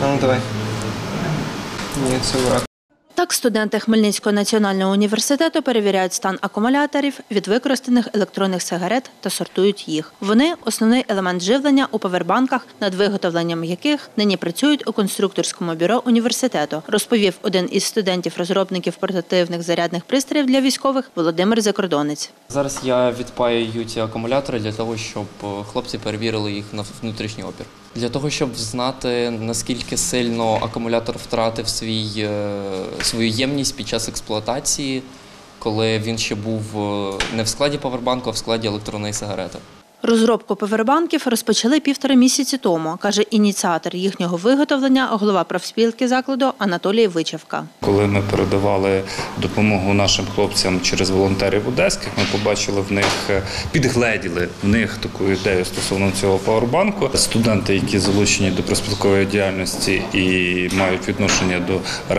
Ну, давай. Ні, це враг. Так, студенти Хмельницького національного університету перевіряють стан акумуляторів від використаних електронних сигарет та сортують їх. Вони – основний елемент живлення у павербанках, над виготовленням яких нині працюють у конструкторському бюро університету, розповів один із студентів-розробників портативних зарядних пристроїв для військових Володимир Закордонець. Зараз я відпаюю ці акумулятори для того, щоб хлопці перевірили їх на внутрішній опір. Для того, щоб знати, наскільки сильно акумулятор втратив свою ємність під час експлуатації, коли він ще був не в складі павербанку, а в складі електронної сигарети. Розробку павербанків розпочали 1,5 місяці тому, каже ініціатор їхнього виготовлення, голова профспілки закладу Анатолій Вичевка. Коли ми передавали допомогу нашим хлопцям через волонтерів одеських, ми побачили в них, підгледіли в них таку ідею стосовно цього павербанку. Студенти, які залучені до профспілкової діяльності і мають відношення до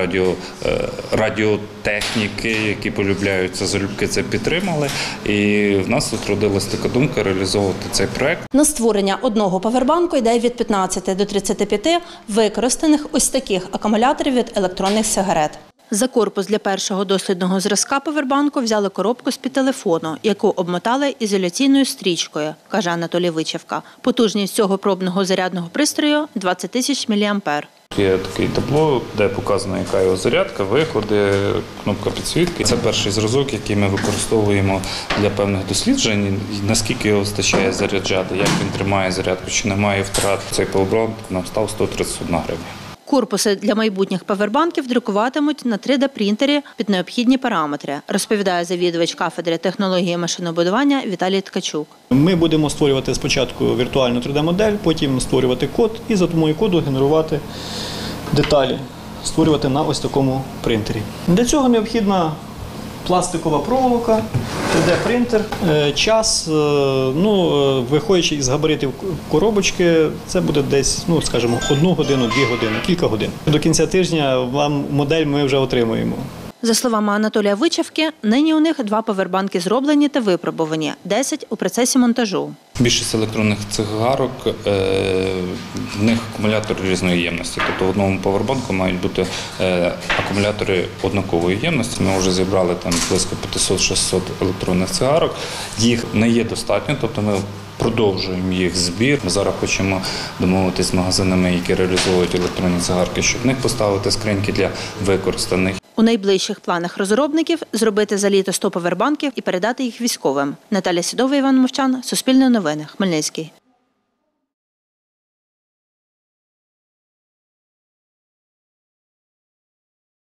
радіотехніки, які полюбляються, залюбки це підтримали. І в нас тут родилась така думка реалізовувати цей проект. На створення одного павербанку йде від 15 до 35 використаних ось таких акумуляторів від електронних сигарет. За корпус для першого дослідного зразка павербанку взяли коробку з-під телефону, яку обмотали ізоляційною стрічкою, каже Анатолій Вичевка. Потужність цього пробного зарядного пристрою – 20 тисяч мА. Є таке табло, де показано, яка його зарядка, виходи, кнопка підсвітки. Це перший зразок, який ми використовуємо для певних досліджень, наскільки його вистачає заряджати, як він тримає зарядку, чи немає втрат. Цей павербанк нам став 131 гривня. Корпуси для майбутніх павербанків друкуватимуть на 3D-принтері під необхідні параметри, розповідає завідувач кафедри технології машинобудування Віталій Ткачук. Ми будемо створювати спочатку віртуальну 3D-модель, потім створювати код і за допомогою коду генерувати деталі, створювати на ось такому принтері. Для цього необхідна пластикова проволока, 3D-принтер, час, виходячи із габаритів коробочки, це буде десь, скажімо, 1 годину, 2 години, кілька годин. До кінця тижня вам модель ми вже отримуємо. За словами Анатолія Вичевки, нині у них 2 павербанки зроблені та випробувані, 10 у процесі монтажу. Більшість електронних цигарок, в них акумулятори різної ємності. Тобто в одному павербанку мають бути акумулятори однакової ємності. Ми вже зібрали там близько 500-600 електронних цигарок. Їх не є достатньо, тобто ми продовжуємо їх збір. Ми зараз хочемо домовитися з магазинами, які реалізовують електронні цигарки, щоб в них поставити скриньки для використаних. У найближчих планах розробників – зробити за літо 100 павербанків і передати їх військовим. Наталя Сідова, Іван Мовчан, Суспільне новини, Хмельницький.